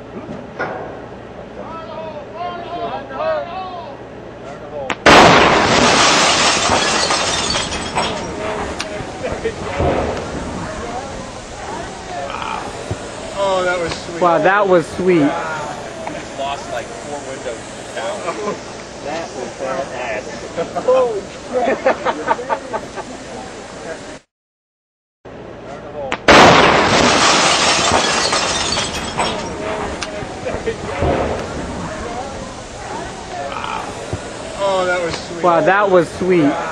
Oh, that was sweet. Wow, that was sweet. We just lost like 4 windows down. That was badass. Holy crap. Oh, that was sweet. Wow, that was sweet.